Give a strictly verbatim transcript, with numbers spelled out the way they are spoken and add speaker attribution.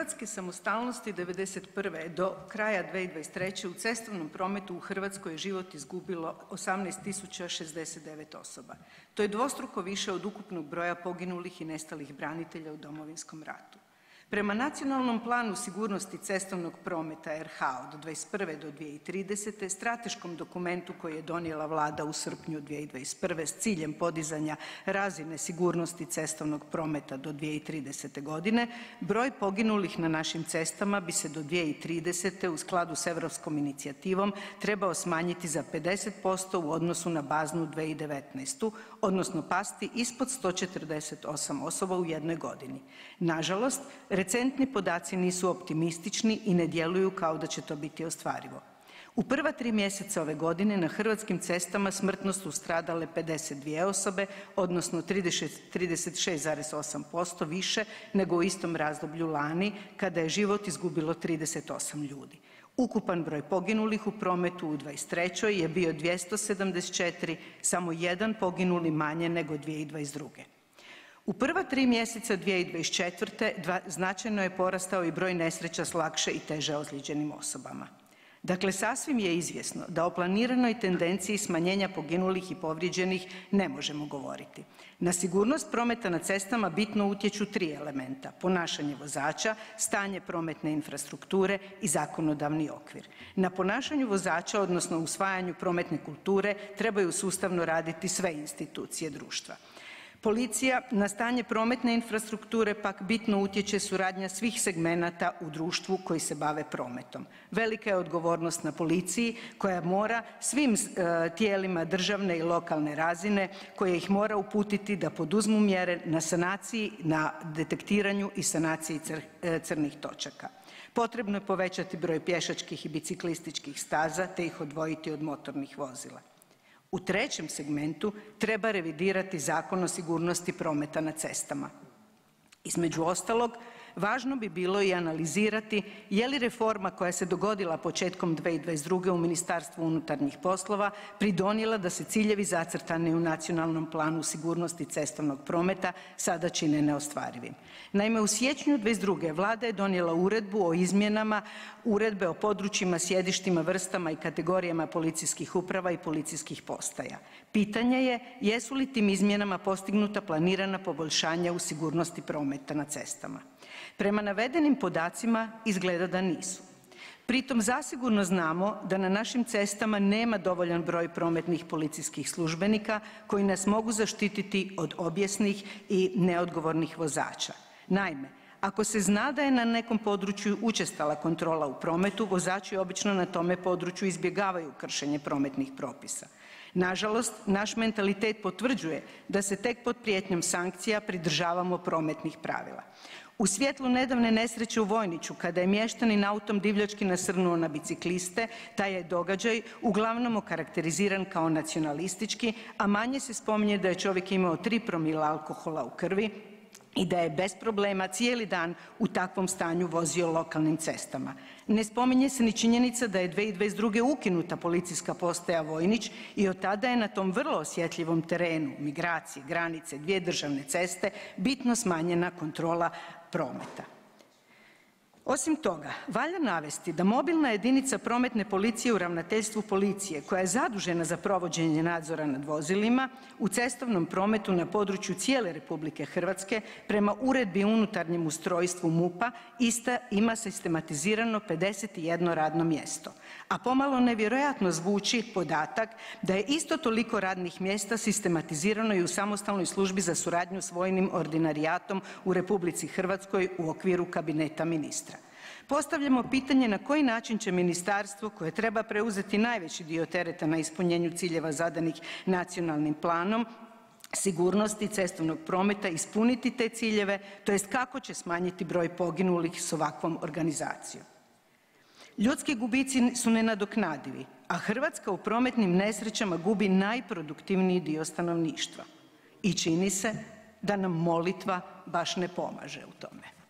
Speaker 1: hrvatske samostalnosti devedeset prve do kraja dvije tisuće dvadeset treće u cestovnom prometu u Hrvatskoj je život izgubilo osamnaest tisuća šezdeset devet osoba. To je dvostruko više od ukupnog broja poginulih i nestalih branitelja u Domovinskom ratu. Prema Nacionalnom planu sigurnosti cestovnog prometa er ha od dvadeset prve do dvije tisuće tridesete. strateškom dokumentu koji je donijela Vlada u srpnju dvije tisuće dvadeset prve. s ciljem podizanja razine sigurnosti cestovnog prometa do dvije tisuće tridesete. godine, broj poginulih na našim cestama bi se do dvije tisuće tridesete. u skladu s europskom inicijativom trebao smanjiti za pedeset posto u odnosu na baznu dvije tisuće devetnaestu. odnosno pasti ispod sto četrdeset osam osoba u jednoj godini. Nažalost, recentni podaci nisu optimistični i ne djeluju kao da će to biti ostvarivo. U prva tri mjeseca ove godine na hrvatskim cestama smrtno su stradale pedeset dvije osobe, odnosno trideset šest zarez osam posto više nego u istom razdoblju lani kada je život izgubilo trideset osam ljudi. Ukupan broj poginulih u prometu u dvadeset trećoj je bio dvjesto sedamdeset četiri, samo jedan poginuli manje nego dvije tisuće dvadeset druge. U prva tri mjeseca dvije tisuće dvadeset četvrte. značajno je porastao i broj nesreća s lakše i teže ozlijeđenim osobama. Dakle, sasvim je izvjesno da o planiranoj tendenciji smanjenja poginulih i povrijeđenih ne možemo govoriti. Na sigurnost prometa na cestama bitno utječu tri elementa: ponašanje vozača, stanje prometne infrastrukture i zakonodavni okvir. Na ponašanju vozača, odnosno usvajanju prometne kulture, trebaju sustavno raditi sve institucije društva. Policija, na stanje prometne infrastrukture pak bitno utječe suradnja svih segmenata u društvu koji se bave prometom. Velika je odgovornost na policiji koja mora svim tijelima državne i lokalne razine, koje ih mora uputiti da poduzmu mjere na sanaciji, na detektiranju i sanaciji crnih točaka. Potrebno je povećati broj pješačkih i biciklističkih staza te ih odvojiti od motornih vozila. U trećem segmentu treba revidirati Zakon o sigurnosti prometa na cestama. Između ostalog, važno bi bilo i analizirati je li reforma koja se dogodila početkom dvije tisuće dvadeset druge. u Ministarstvu unutarnjih poslova pridonijela da se ciljevi zacrtani u Nacionalnom planu sigurnosti cestovnog prometa sada čine neostvarivim. Naime, u siječnju dvije tisuće dvadeset druge. Vlada je donijela uredbu o izmjenama Uredbe o područjima, sjedištima, vrstama i kategorijama policijskih uprava i policijskih postaja. Pitanje je jesu li tim izmjenama postignuta planirana poboljšanja u sigurnosti prometa na cestama. Prema navedenim podacima izgleda da nisu. Pritom zasigurno znamo da na našim cestama nema dovoljan broj prometnih policijskih službenika koji nas mogu zaštititi od obijesnih i neodgovornih vozača. Naime, ako se zna da je na nekom području učestala kontrola u prometu, vozači obično na tome području izbjegavaju kršenje prometnih propisa. Nažalost, naš mentalitet potvrđuje da se tek pod prijetnjom sankcija pridržavamo prometnih pravila. U svjetlu nedavne nesreće u Vojniću, kada je mještanin autom divljački nasrnuo na bicikliste, taj je događaj uglavnom okarakteriziran kao nacionalistički, a manje se spominje da je čovjek imao tri promila alkohola u krvi i da je bez problema cijeli dan u takvom stanju vozio lokalnim cestama. Ne spominje se ni činjenica da je dvije tisuće dvadeset druge. ukinuta policijska postaja Vojnić i od tada je na tom vrlo osjetljivom terenu migracije, granice, dvije državne ceste bitno smanjena kontrola prometa. Osim toga, valja navesti da mobilna jedinica prometne policije u ravnateljstvu policije koja je zadužena za provođenje nadzora nad vozilima u cestovnom prometu na području cijele Republike Hrvatske prema uredbi o unutarnjem ustrojstvu MUP-a ista ima sistematizirano pedeset jedno radno mjesto, a pomalo nevjerojatno zvuči podatak da je isto toliko radnih mjesta sistematizirano i u samostalnoj službi za suradnju s vojnim ordinarijatom u Republici Hrvatskoj u okviru kabineta ministra. Postavljamo pitanje na koji način će ministarstvo koje treba preuzeti najveći dio tereta na ispunjenju ciljeva zadanih nacionalnim planom sigurnosti cestovnog prometa ispuniti te ciljeve, to jest kako će smanjiti broj poginulih s ovakvom organizacijom. Ljudski gubici su nenadoknadivi, a Hrvatska u prometnim nesrećama gubi najproduktivniji dio stanovništva. I čini se da nam molitva baš ne pomaže u tome.